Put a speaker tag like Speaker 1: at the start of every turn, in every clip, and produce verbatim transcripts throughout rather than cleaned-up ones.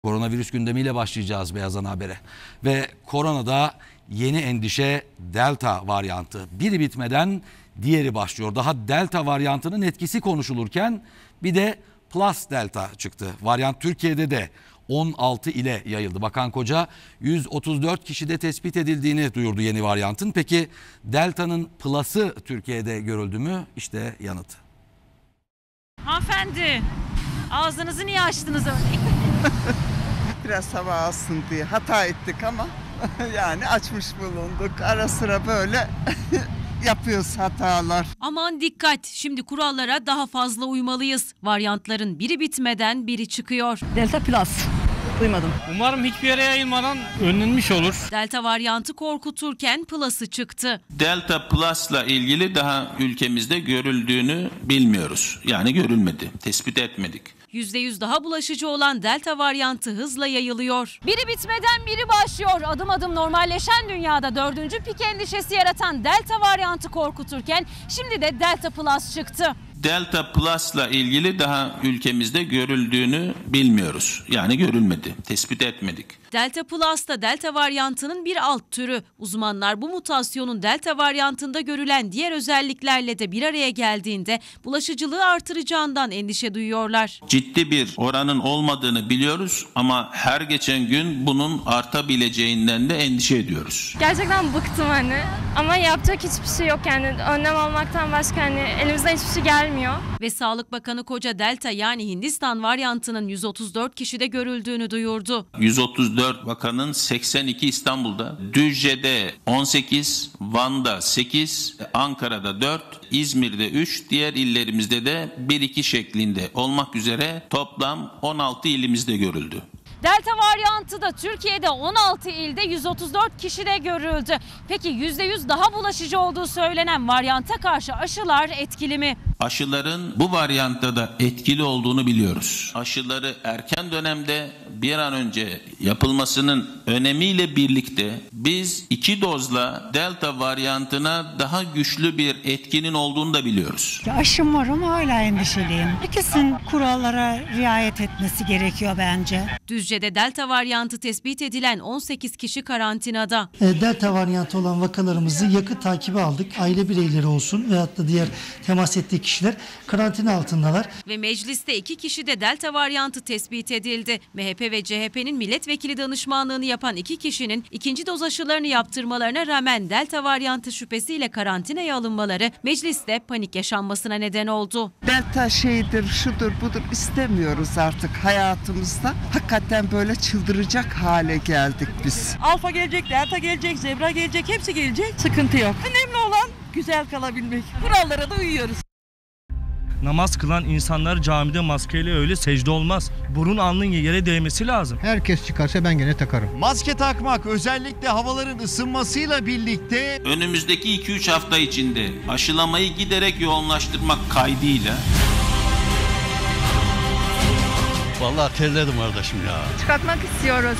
Speaker 1: Koronavirüs gündemiyle başlayacağız Beyaz Ana Haber'e. Ve koronada yeni endişe Delta varyantı. Biri bitmeden diğeri başlıyor. Daha Delta varyantının etkisi konuşulurken bir de Plus Delta çıktı. Varyant Türkiye'de de on altı ile yayıldı. Bakan Koca yüz otuz dört kişide tespit edildiğini duyurdu yeni varyantın. Peki Delta'nın Plus'ı Türkiye'de görüldü mü? İşte yanıtı.
Speaker 2: Hanımefendi, ağzınızı niye açtınız öyle?
Speaker 3: Biraz hava alsın diye hata ettik ama yani açmış bulunduk. Ara sıra böyle yapıyoruz hatalar.
Speaker 2: Aman dikkat, şimdi kurallara daha fazla uymalıyız. Varyantların biri bitmeden biri çıkıyor.
Speaker 4: Delta Plus. Duymadım.
Speaker 5: Umarım hiçbir yere yayılmadan önlenmiş olur.
Speaker 2: Delta varyantı korkuturken Plus'ı çıktı.
Speaker 6: Delta Plus'la ilgili daha ülkemizde görüldüğünü bilmiyoruz. Yani görülmedi, tespit etmedik.
Speaker 2: yüzde yüz daha bulaşıcı olan Delta varyantı hızla yayılıyor.
Speaker 7: Biri bitmeden biri başlıyor. Adım adım normalleşen dünyada dördüncü pik endişesi yaratan Delta varyantı korkuturken şimdi de Delta Plus çıktı.
Speaker 6: Delta Plus'la ilgili daha ülkemizde görüldüğünü bilmiyoruz. Yani görülmedi, tespit etmedik.
Speaker 2: Delta Plus da Delta varyantının bir alt türü. Uzmanlar bu mutasyonun Delta varyantında görülen diğer özelliklerle de bir araya geldiğinde bulaşıcılığı artıracağından endişe duyuyorlar.
Speaker 6: Ciddi bir oranın olmadığını biliyoruz ama her geçen gün bunun artabileceğinden de endişe ediyoruz.
Speaker 8: Gerçekten bıktım hani ama yapacak hiçbir şey yok yani önlem almaktan başka hani elimizden hiçbir şey gelmiyor.
Speaker 2: Ve Sağlık Bakanı Koca Delta yani Hindistan varyantının yüz otuz dört kişide görüldüğünü duyurdu.
Speaker 6: yüz otuz dört vakanın seksen iki İstanbul'da, Düzce'de on sekiz, Van'da sekiz, Ankara'da dört, İzmir'de üç, diğer illerimizde de bir iki şeklinde olmak üzere toplam on altı ilimizde görüldü.
Speaker 7: Delta varyantı da Türkiye'de on altı ilde yüz otuz dört kişide görüldü. Peki yüzde yüz daha bulaşıcı olduğu söylenen varyanta karşı aşılar etkili mi?
Speaker 6: Aşıların bu varyantta da etkili olduğunu biliyoruz. Aşıları erken dönemde bir an önce yapılmasının önemiyle birlikte biz iki dozla Delta varyantına daha güçlü bir etkinin olduğunu da biliyoruz.
Speaker 9: Aşım var ama hala endişeliyim. Herkesin kurallara riayet etmesi gerekiyor bence.
Speaker 2: Düzce'de Delta varyantı tespit edilen on sekiz kişi karantinada.
Speaker 10: Delta varyantı olan vakalarımızı yakın takibe aldık. Aile bireyleri olsun veyahut da diğer temas ettiği kişiler karantina altındalar.
Speaker 2: Ve mecliste iki kişi de Delta varyantı tespit edildi. M H P ve C H P'nin milletvekili danışmanlığını yapan iki kişinin ikinci doz aşılarını yaptırmalarına rağmen Delta varyantı şüphesiyle karantinaya alınmaları mecliste panik yaşanmasına neden oldu.
Speaker 3: Delta şeydir, şudur, budur istemiyoruz artık hayatımızda. Hakikaten böyle çıldıracak hale geldik biz.
Speaker 4: Alfa gelecek, Delta gelecek, Zebra gelecek, hepsi gelecek. Sıkıntı yok. Önemli olan güzel kalabilmek. Kurallara da uyuyoruz.
Speaker 5: Namaz kılan insanlar camide maskeyle öyle secde olmaz. Burun alnın yere değmesi lazım.
Speaker 11: Herkes çıkarsa ben gene takarım.
Speaker 12: Maske takmak özellikle havaların ısınmasıyla birlikte
Speaker 6: önümüzdeki iki üç hafta içinde aşılamayı giderek yoğunlaştırmak kaydıyla.
Speaker 11: Vallahi terledim kardeşim ya.
Speaker 8: Çıkartmak istiyoruz.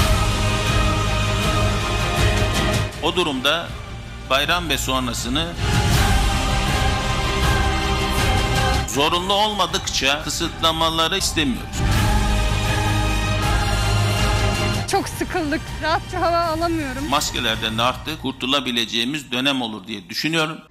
Speaker 6: O durumda bayram ve sonrasını zorunlu olmadıkça kısıtlamaları istemiyoruz.
Speaker 8: Çok sıkıldık. Rahatça hava alamıyorum.
Speaker 6: Maskelerden de artık kurtulabileceğimiz dönem olur diye düşünüyorum.